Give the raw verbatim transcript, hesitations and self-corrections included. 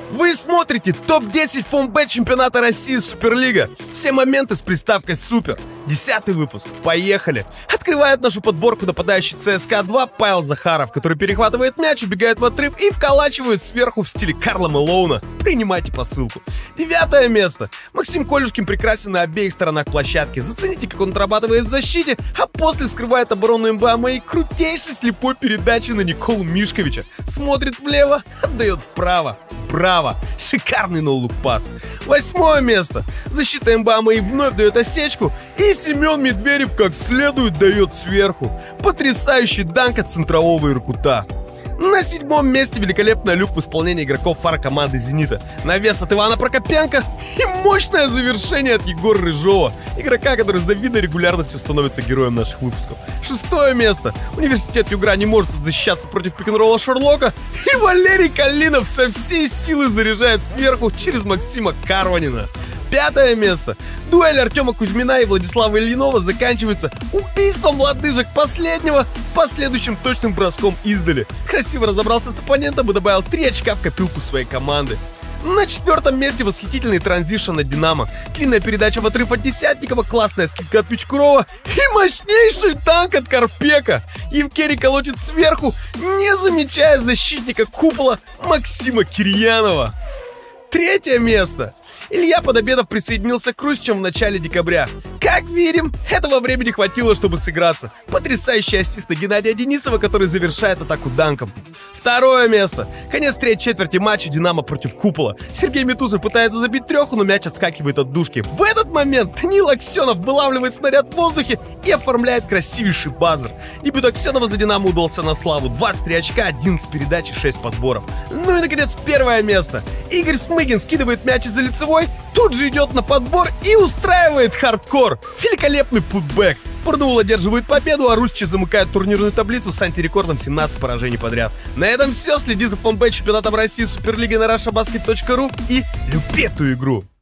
Вы смотрите топ десять ФОМБ чемпионата России Суперлига. Все моменты с приставкой Супер. Десятый выпуск. Поехали. Открывает нашу подборку нападающий ЦСКА два Павел Захаров, который перехватывает мяч, убегает в отрыв и вколачивает сверху в стиле Карла Мэлоуна. Принимайте посылку. Девятое место. Максим Колюшкин прекрасен на обеих сторонах площадки. Зацените, как он отрабатывает в защите, а после вскрывает оборону МБА и крутейшей слепой передачи на Николу Мишковича. Смотрит влево, отдает вправо. Право. Шикарный ноулук пас. Восьмое место. Защита МБА и вновь дает осечку, и Семен Медведев как следует дает сверху. Потрясающий данк от центрового Иркута. На седьмом месте великолепный люк в исполнении игроков фар команды «Зенита». Навес от Ивана Прокопенко и мощное завершение от Егора Рыжова, игрока, который с завидной регулярностью становится героем наших выпусков. Шестое место. Университет Югра не может защищаться против пик-н-ролла Шерлока, и Валерий Калинов со всей силы заряжает сверху через Максима Карванина. Пятое место. Дуэль Артема Кузьмина и Владислава Ильинова заканчивается убийством лодыжек последнего с последующим точным броском издали. Красиво разобрался с оппонентом и добавил три очка в копилку своей команды. На четвертом месте восхитительный транзишн от Динамо, длинная передача в отрыв от Десятникова, классная скидка от Пичкурова и мощнейший танк от Карпека. Евгений колотит сверху, не замечая защитника купола Максима Кирьянова. Третье место. Илья Подобедов присоединился к Русичам в начале декабря. Как верим, этого времени хватило, чтобы сыграться. Потрясающий ассист на Геннадия Денисова, который завершает атаку данком. Второе место. Конец третьей четверти матча Динамо против Купола. Сергей Митусов пытается забить треху, но мяч отскакивает от дужки. В этот момент Данил Аксенов вылавливает снаряд в воздухе и оформляет красивейший базер. Дебют Аксенова за Динамо удался на славу. двадцать три очка, одиннадцать передач и шесть подборов. Ну и, наконец, первое место. Игорь Смыгин скидывает мяч из-за лицевой, тут же идет на подбор и устраивает хардкор. Великолепный путбэк. Барнаул одерживает победу, а Русичи замыкают турнирную таблицу с антирекордом семнадцать поражений подряд. На этом все. Следи за ФОМБ чемпионатом России Суперлиги на раша баскет точка ру и люби эту игру.